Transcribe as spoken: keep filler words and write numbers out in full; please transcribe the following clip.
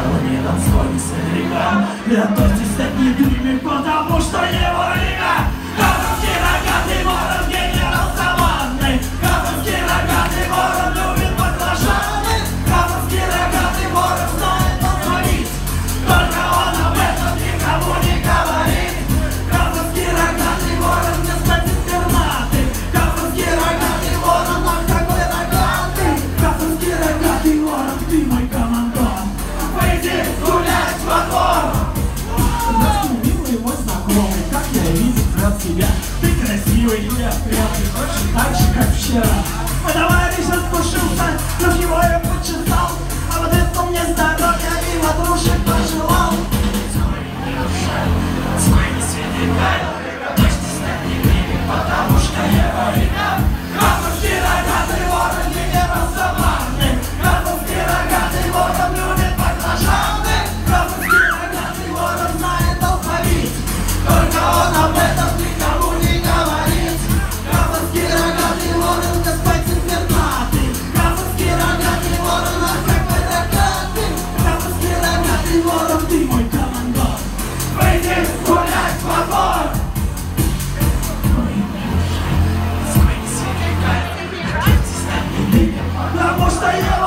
колонии Донской река. Готовьтесь стать недугими, потому что его время. Казанский рогатый ворон, генерал Саванны. Казанский рогатый ворон любит баклажаны. Казанский рогатый ворон знает позвонить, только он об этом никому не говорит. Казанский рогатый ворон, господин пернатый. Казанский рогатый ворон, ах какой рогатый. Казанский рогатый ворон, ты мой командор. Выйди гулять во двор. Здравствуй, милый мой знакомый, как я видел рад тебя. Ты красивый, я приятный, точно так же, как вчера. Мой товарищ распушился, но его я почесал, а вот это мне здоровья и ватрушек пожелал. Твой не свидетель, точно стать не примет, потому что его имя. Казанский рогатый ворон, генерал Саванны. Казанский рогатый ворон любит баклажаны. Казанский рогатый ворон знает алфавит, только он об этом никому не говорит. Казанский рогатый ворон, господин пернатый. Казанский рогатый ворон, ах какой рогатый. Казанский рогатый ворон, ты мой командор. Выйди гулять во двор. Потому что я